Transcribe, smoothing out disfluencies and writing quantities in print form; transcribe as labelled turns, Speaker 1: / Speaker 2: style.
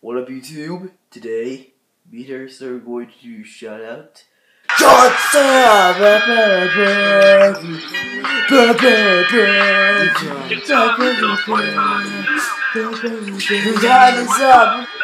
Speaker 1: What up, YouTube? Today, meters are going to shout out Johnson! Your time is up!